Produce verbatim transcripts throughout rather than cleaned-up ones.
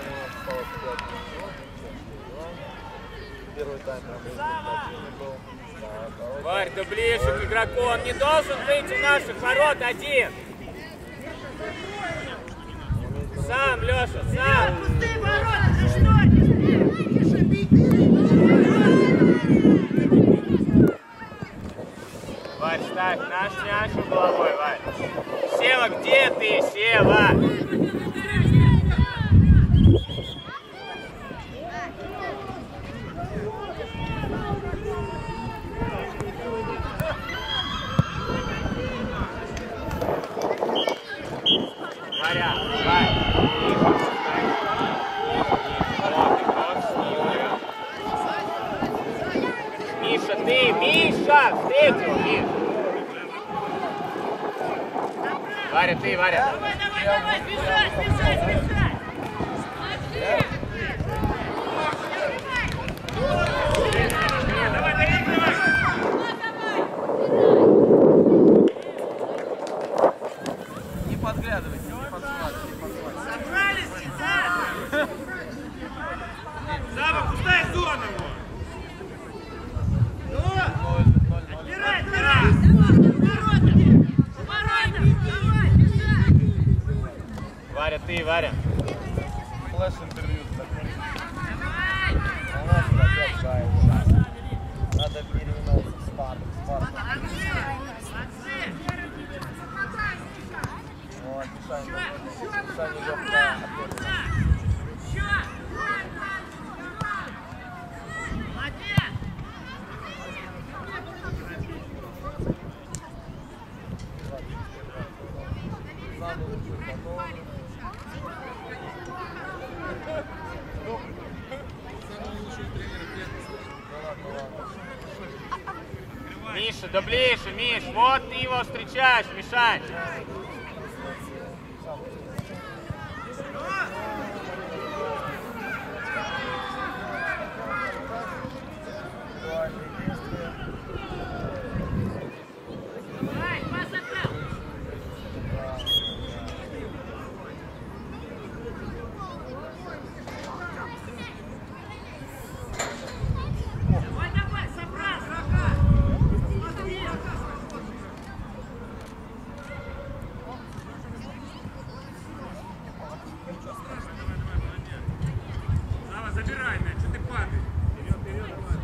Варь, да ближе к игроку, он не должен выйти в наших ворот один. Сам, Леша, сам. Пустые ворота, ты что? Тише, Варь, ставь наш мяч головой, Варь. Сева, где ты, Сева? Варя, Варя. Миша, ты, Миша, встретил, Миша. Варя, ты, Варя. Давай, давай, давай, бежать, бежать, бежать. Давай, доигрывай. Не подглядывайте, не подсматривайте, не подсматривайте. Собрались, да? Сава, пустая зона. Отбирай, отбирай. Варя, ты, Варя. Флеш-интервью. Давай. Надо переименоваться в Спартак. Спартак. Вот, Мишаня. Мишаня идет на ответ. Миша, да ближе, Миш, вот ты его встречаешь, Мишань. Забирай мяч, что ты падаешь? Вперед, вперед, давай,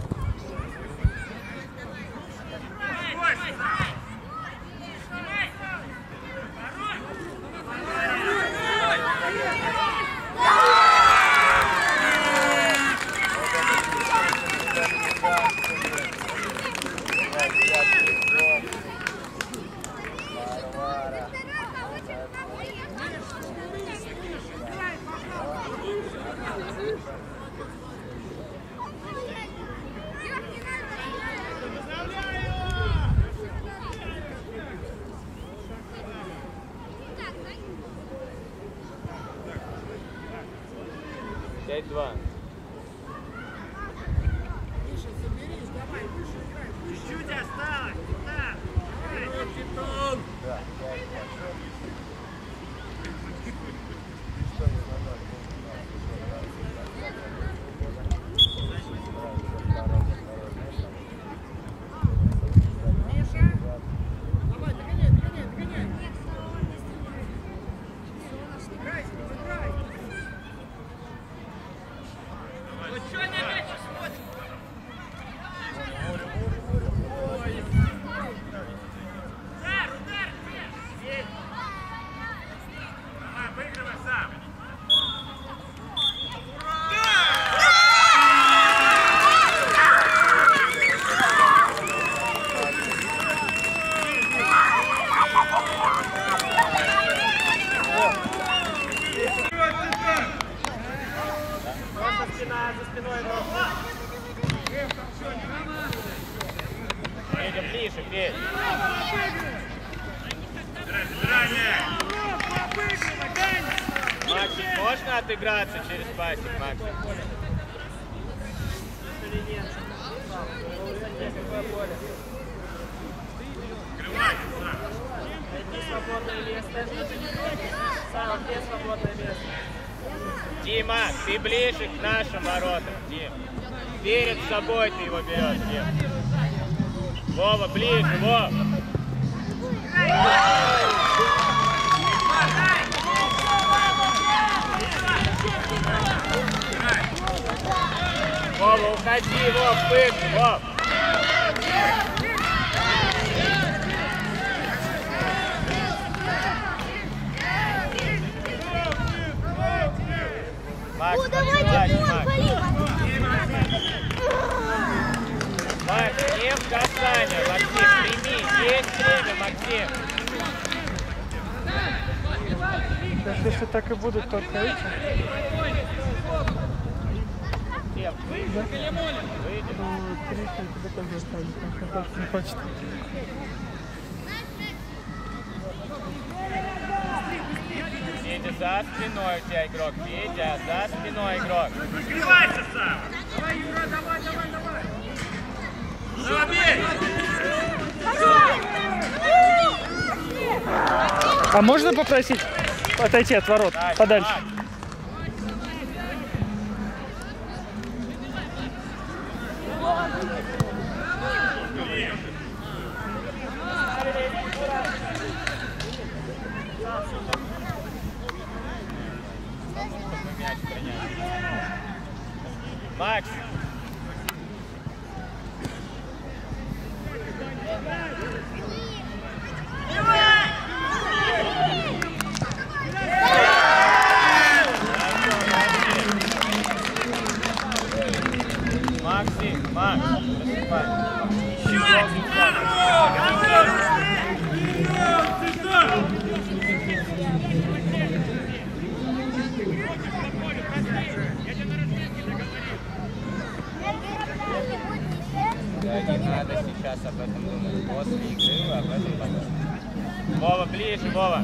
пять-два. чуть-чуть осталось. Да. Да, Федя, ближе, Федя. Максик, можно отыграться через пасик, Максик? Найди свободное место. Сам, где свободное место? Дима, ты ближе к нашим воротам, Дим. Перед собой ты его берешь, Дим. Вова, ближе, Вова. Вова, уходи, Вов, пык, Вов. Макс, О, давайте, Макс. Макс, не в касание, Максим, прими, есть время, Максим. Даже если так и будут только эти. Тем, выйди. Выйди. Ну, третий тебе тоже останется, потому что не хочет. Федя, за спиной у тебя игрок. Федя, за спиной игрок. Раскрывайся сам! Давай, Юра, давай, давай, давай! Забей! А можно попросить отойти от ворот, Так, подальше? так. Макс. Максим, Макс, да, не надо сейчас об этом думать. После игры об этом подумать. Вова, ближе, Вова.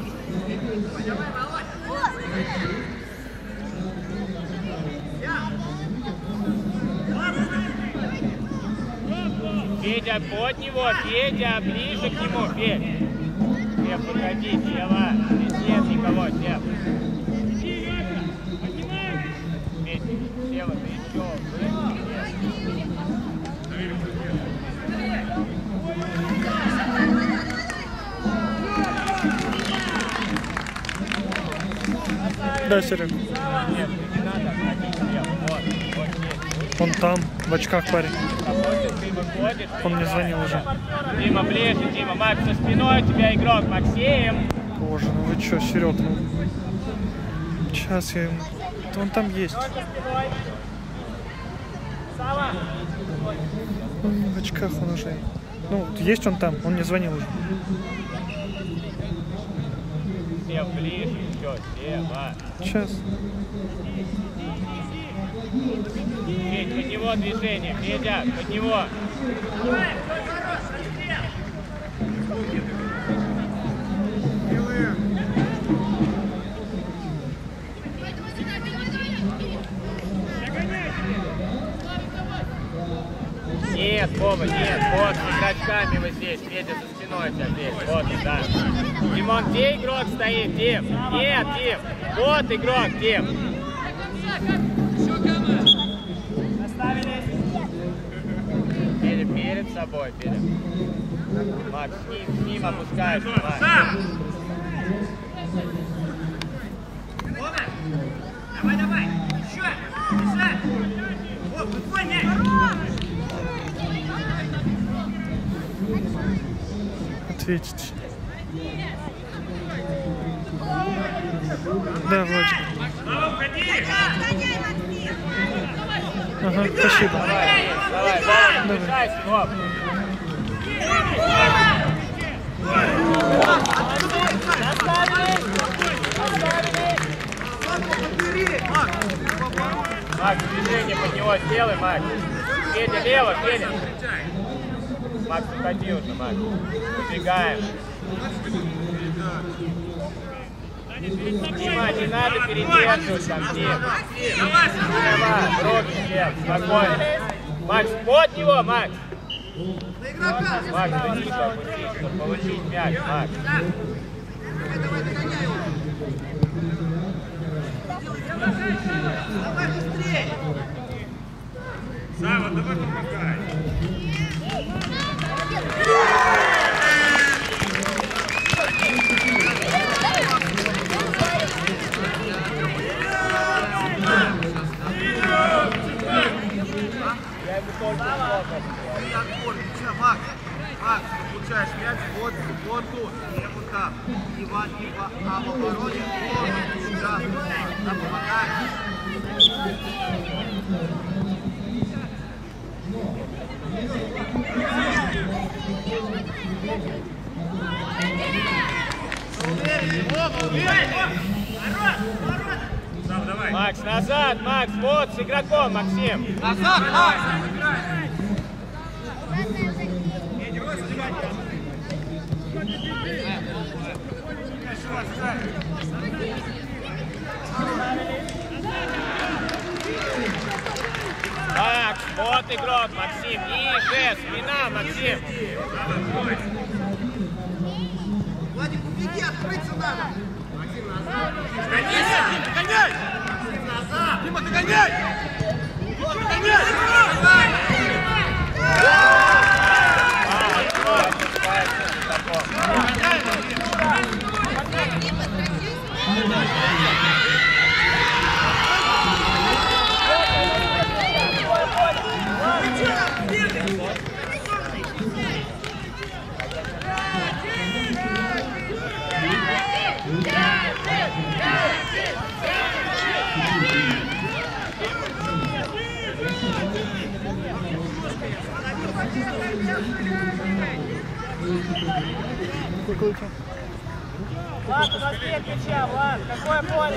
Федя, под него, Федя, ближе к нему, Федь. Федь, выходи, Сева. Здесь нет никого, Сев. Федь, Сева, ты еще ближе. Да, Серег. Нет, не надо отходить, Сев. Вот, вот здесь. Он там, в очках парень. Ты выходишь. Он мне звонил уже. Дима, ближе, Дима. Макс, со спиной у тебя игрок, Максим. Боже, ну вы чё, Серег, ну... Сейчас я ему... Да он там есть. Он в очках он уже. Ну, есть он там, он мне звонил уже. Сев, ближе, еще, Сева. Сейчас. Федь, под него движение, Федя, под него. Нет, Вова, нет, вот, с игрочками вот здесь, Федя за спиной у тебя здесь, вот, да. Димон, где игрок стоит, Дим? Нет, Дим, вот игрок, Дим. Федя, перед собой, Федя. Макс, с ним, с ним опускаешься, Макс. Давай, давай! Еще! Бежать! Вот, выходи! Ответить. Да, Владик. Слава, уходи! Ага, спасибо. Давай, давай, давай, не мешайся, Вов. Макс, движение под него сделай, Макс. Федя, лево, Федя. Макс, уходи уже, Макс. Убегаем. Дима, не надо передерживать там, Дим. Давай, руки сделай, спокойно. Макс, под него, Макс. Макс, ты тихо опустись, чтобы получить мяч, Макс. Давай быстрее! Сава, давай помогай. Я ему только что. Ты отбор, ничего, Макс. Макс, ты получаешь мяч вот, вот тут. Не вот так. Не в, не в, а в обороне. Вот, сейчас. Там помогай. Макс, назад, Макс, вот с игроком, Максим. Назад, Макс! Макс, вот игрок, Максим, ниже, спина, Максим. Владик, убеги, открыться надо! Гоняй! Гоняй! Дима, ты гоняй! Вот, ты гоняй! Влад, у нас нет мяча, Влад, какое поле?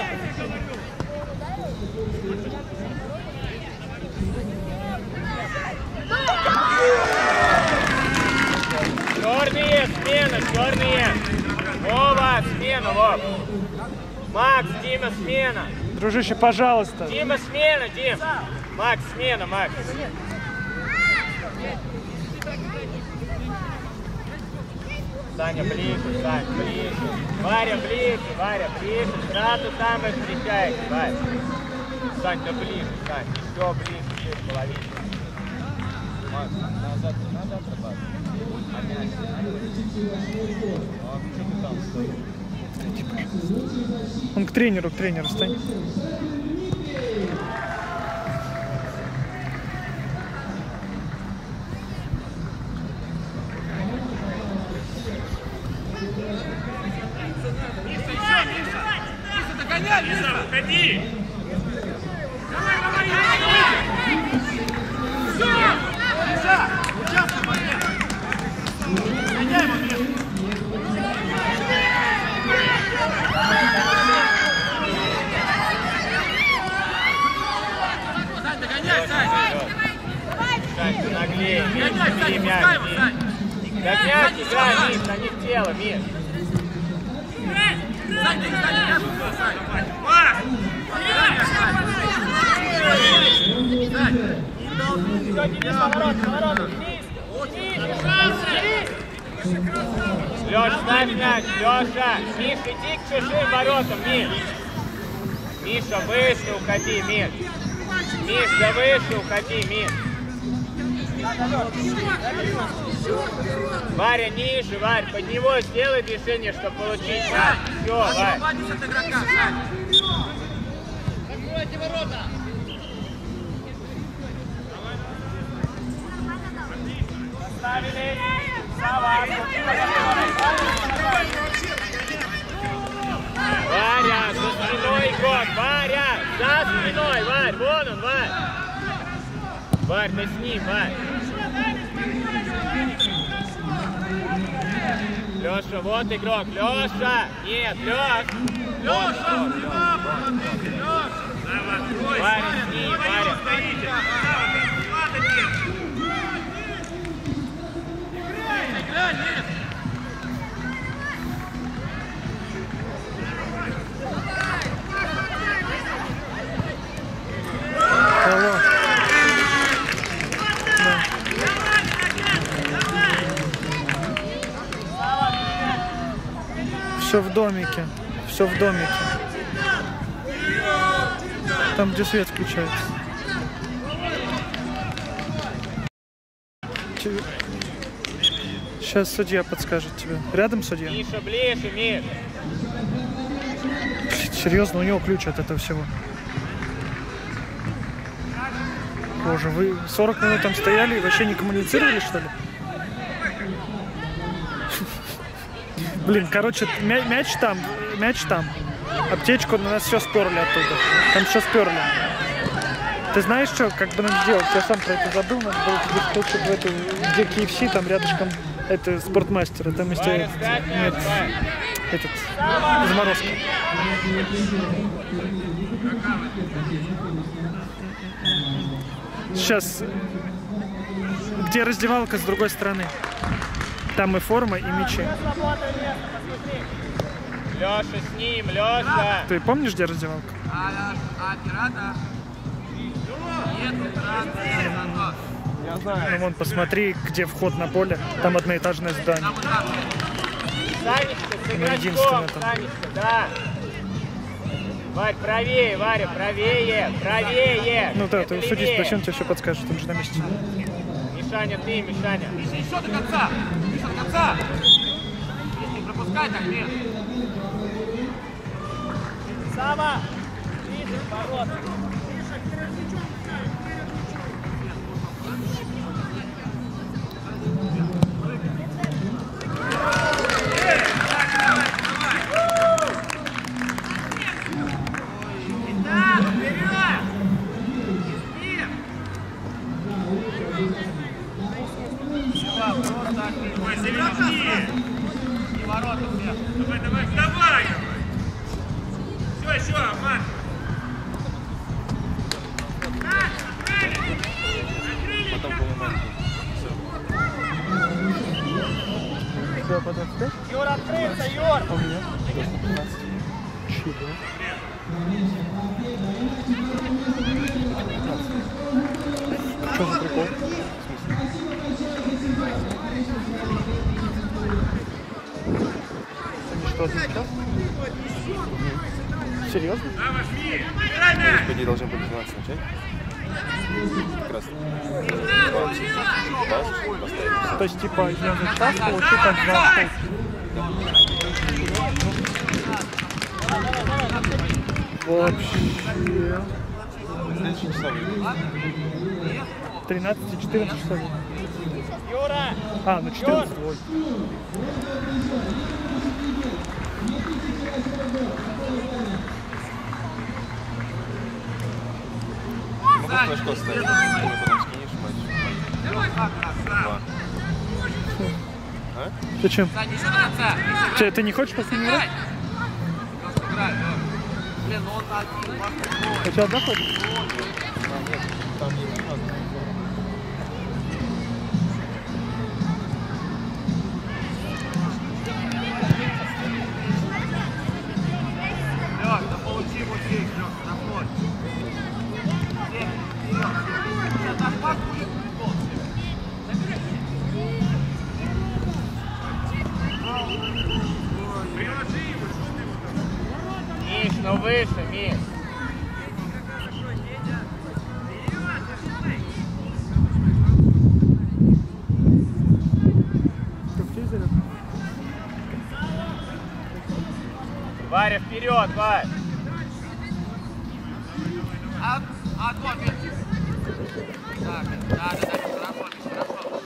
Черные, смена, черные. Вова, смена, Вов. Макс, Дима, смена. Дружище, пожалуйста. Дима, смена, Дим. Макс, смена, Макс. Саня, ближе, Сань, ближе. Варя, ближе, Варя, ближе. Сразу там и встречайте, Варя. Сань, да ближе, Сань. Еще ближе, ближе, половину. Макс, назад не надо отрабатывать. А мяч не надо. А что ты там стоишь? Он к тренеру, к тренеру стань. Лиза, выходи! Давай, давай, давай! Лиза, участвуй в моменте! Гоняй момент! Сань, догоняй, Сань! Сань, ты наглее. Миш, Гоняй, бери Сань, мяч, пускай его, Миш. Сань! Гонять, играй, Миш, а не в тело, Миш. Сань, ты Сань, я буду, Сань! Макс! Сань! Все, Денис, поворот, поворот, Денис! Леш, ставь мяч, Леша! Миш, иди к чужим воротам, Миш! Миша, выше уходи, Миш! Миш, да выше уходи, Миш! Варя, ниже, Варь, под него сделай движение, чтобы получить мяч. Все, Варь. Откройте ворота! Поставили. Варя, за спиной год, Варя, за спиной, Варь, вон он, Варь. Варь, ты с ним, Варь. Леша, вот игрок, Леша, нет, Леш. Леша, Варя, с ним, Варя. Алло. Да. Все в домике. Все в домике. Там, где свет включается. Сейчас судья подскажет тебе. Рядом судья? Миша, ближе, Миш. Серьезно, у него ключ от этого всего. Боже, вы сорок минут там стояли и вообще не коммуницировали, что ли? Блин, короче, мя мяч там, мяч там. Аптечку на нас все сперли оттуда. Там все сперли. Ты знаешь, что, как бы надо сделать? Я сам про это забыл, надо было тебе скачать в эту, где кей эф си, там рядышком это спортмастер, там есть Варя, этот, ставь мяч, нет, Варя. этот, заморозка. Сейчас, где раздевалка с другой стороны? Там и форма, и мячи. Леша с ним, Леша. Ты помнишь, где раздевалка? А, а оператор? Нет, оператор. Я знаю. Ну вон, посмотри, где вход на поле. Там одноэтажное здание. Санечка, с На игроком, единственное там. Санечка, да. Варь, правее, Варя, правее, правее. Ну да, Это ты судись, левее. зачем тебе все подскажет, он же на месте. Мишаня, ты, Мишаня. Еще до конца! Еще до конца! Не пропускай так, нет! Сава, ближе к воротам. Ой, завести! И ворота все! Давай, давай, вставай! Все, еще, Мат! Все, потом спишь? Юр, открыться, Юр! А у меня? Чего? Что за прикол? Они что, сейчас? Серьезно? Да, вошли! Играй мяч! Они должны были двенадцать начать. Как раз. То есть, типа, я за час получу как два Вообще. Следующий часовой. тринадцать и четырнадцать часов. Юра! А, ну четырнадцать. Ой. Могу флешку оставить. Ты потом скинешь матч. Два. А? Зачем? Сань, еще до конца! Че, ты не хочешь последний раз? Просто играй, да. Блин, ну он один, ваш А тебя одна хочешь? А, нет, там не надо. Лёш, да получи вот здесь, Лёш, на вход. Здесь, вперед. Сейчас наш пас будет футбол. Приложи его, что ты вот там? Миш, ну выше, Миш. Варя, вперед, Варь! А, а, вот, видите. Так, да, да, да, хорошо, хорошо.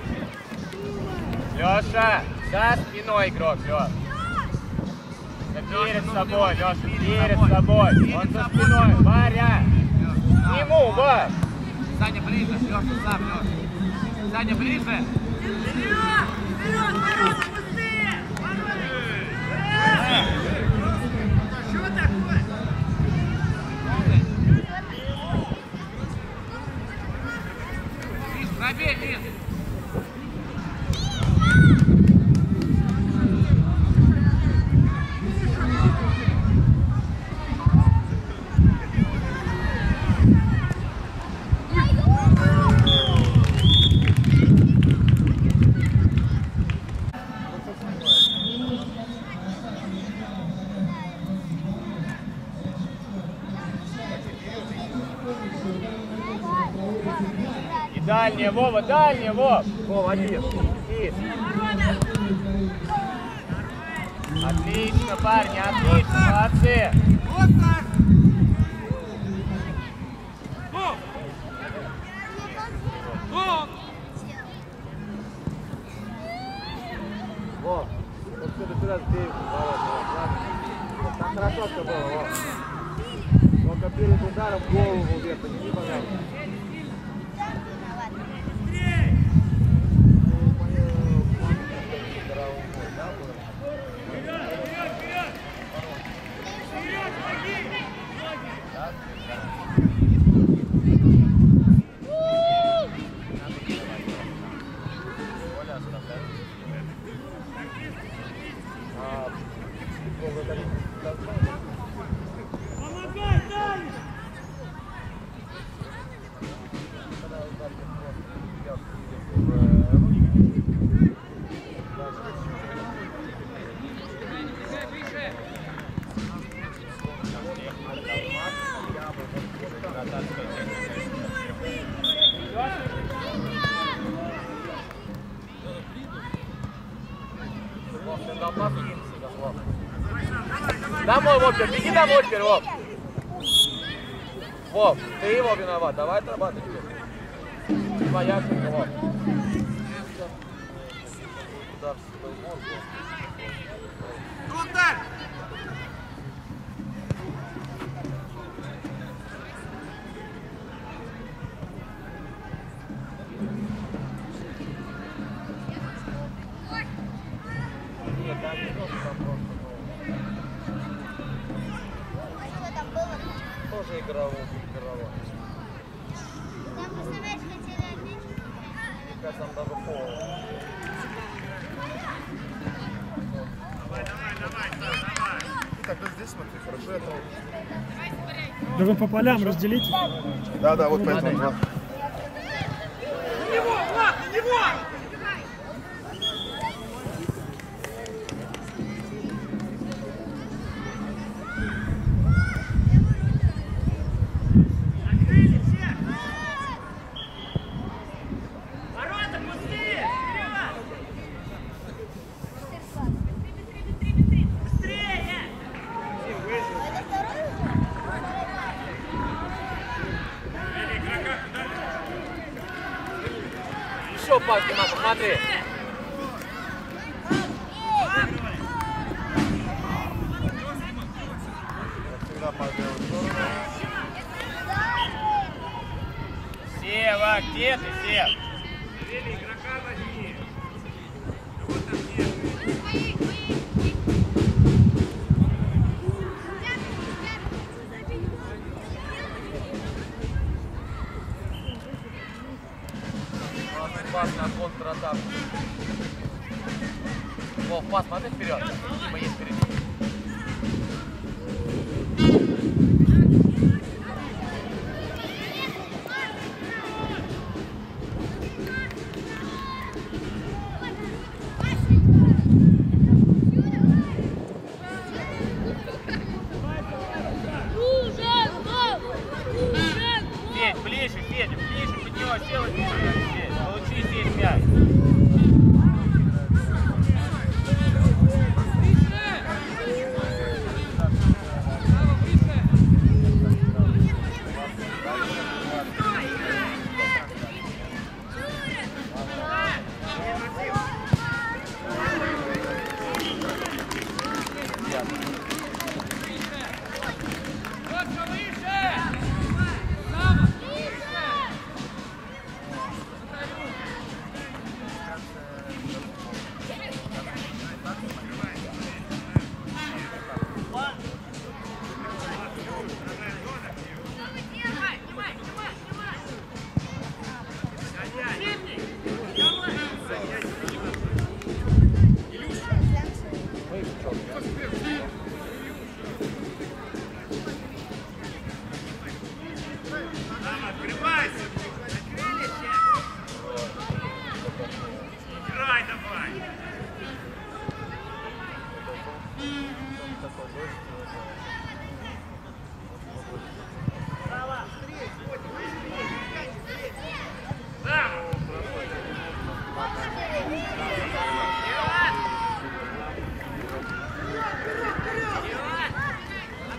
Леша, за спиной игрок, Леш. Да перед собой, Леша, перед собой. Он за спиной. Варя! К нему, Варь! Саня ближе, Леша, сам, Леша. Саня ближе. Вперед! Вперед, ворота, быстрее! Что такое? Миш, пробей, Миш! дальняя, Вова, дальняя, Вов. Вова, один. И. Отлично, парни, отлично, молодцы. Вот так. Вов, вот следующий раз бей ворот. Так хорошо все было, Вов. Только перед ударом голову вверх, подними, пожалуйста. Домой, Вопер, беги домой теперь, Воп. Воп, ты его виноват, давай отрабатывай. Твоя ошибка, Воп. Контакт! Нет, там не просто, там просто. Тоже игровой, игровой. Там представляешь, хотели отметить? Мне кажется, там даже пол. Давай, давай, давай, давай. Тогда здесь смотри, хорошо это. Да вы по полям разделите. Да, да, вот поэтому два. На него, Влад, на него! Открыли все! Ворота пустые! Вперед! Быстрее! Еще пас, Дима, посмотри. Сева, где ты, Сев? Вели, игрока возьми! Вот там нет! Пас на контратаку. Вов, пас, смотри вперед. Дима есть впереди. Федь, ближе, Федя, ближе под него, сделай здесь. Получи здесь мяч.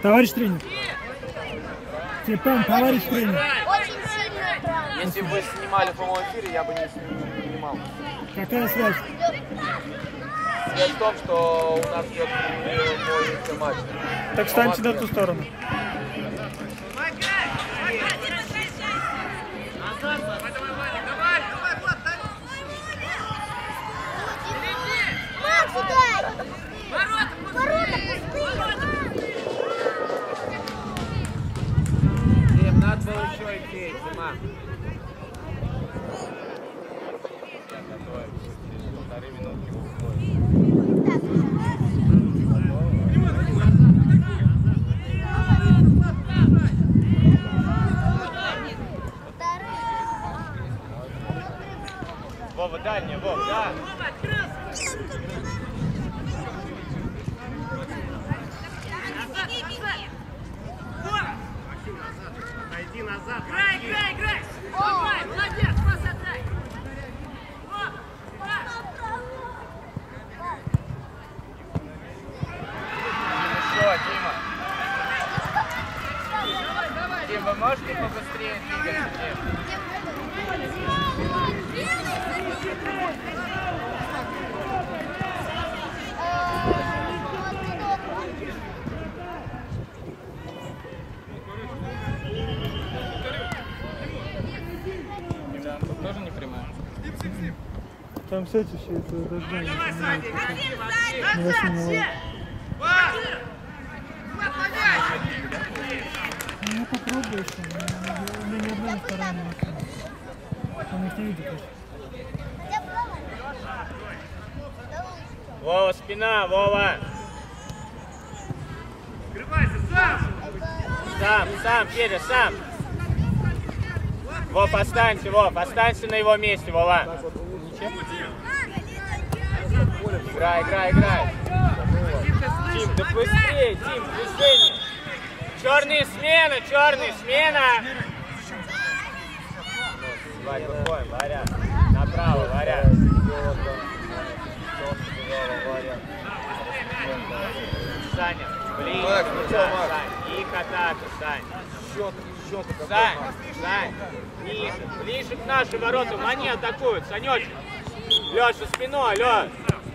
Товарищ тренер. Степан, товарищ тренер. Очень сильная травма. Если бы вы снимали в прямом эфире, я бы не снимал. Какая связь? Связь в том, что у нас идет мой матч. Так встаньте на ту сторону. Макс, ударь! Ворота пустые! Дим, надо было еще идти, Дима. Полторы минутки уходит. Вова, дальний, Вов, да. Пойди назад. Играй, играй, играй. Давай, молодец, пас отдай. Еще, Дима. Дим, вы можете побыстрее двигаться, Дим? Тоже не прямая. Там сядь еще, это дождь. Давай, Саня. Не возьми его. Ну, я попробую еще. У меня ни одна ни вторая не возьмет. Он их не видит еще. Вова, спина, Вова. Открывайся, сам. Сам, сам, Федя, сам. Вов, останься, Вов, останься на его месте, Вова. Играй, играй, играй. Дим, да быстрее, Дим, движение. Черные смена, черные смена. Варя, выходим, Варя. Направо, Варя. Саня, ближе, Так, ну туда, что, Макс? Сань. Их атака, Сань. Счет, счет какой, Сань, Макс? Сань, ниже, ближе к нашим воротам, они атакуют, Санечек. Леша, спиной, Леш.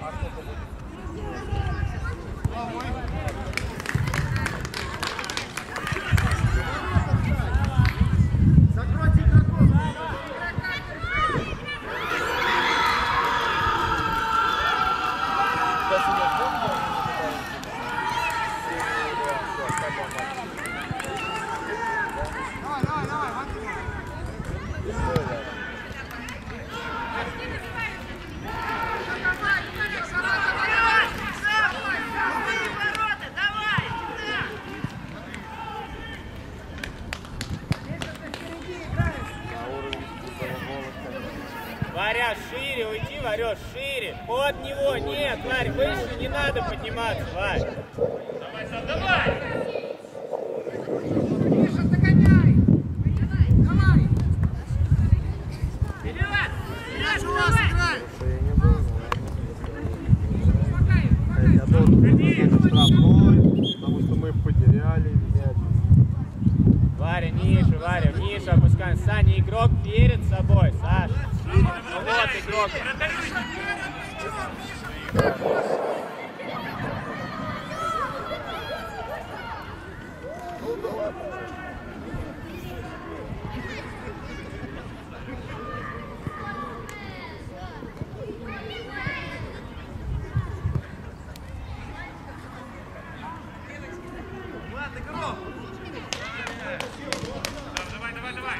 Варя, шире, уйди, Варёш, шире. Под него, нет, Варь, выше не надо подниматься, Варь. Давай, сам, давай. Миша, догоняй! Давай! Вперед! Вперед, У нас давай! играет. Помогай, помогай! Я должен был штрафной, потому что мы потеряли мяч. Варя, ниже, Варя, ниже опускаем. Саня, игрок перед собой, Саша. Ну вот игрок. Влад, игрок. Давай, давай, давай.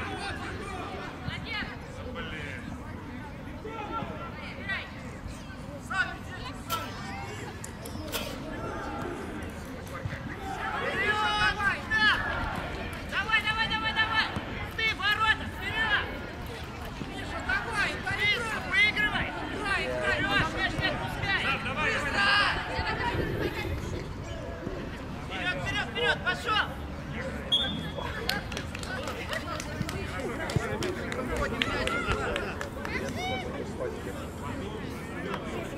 Давай, давай, давай, давай! Ты, ворота, вперед! Миша, давай! Быстро, выигрывай! Играй, играй! Лёш, мяч не отпускай! Давай, вперед, вперед, вперед, пошел!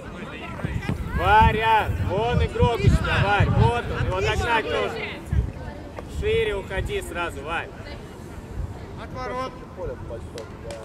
Варя, вон игрок, Варь, вот он, его догнать нужно. Шире уходи сразу, Вань. От ворот. Поле большое, да.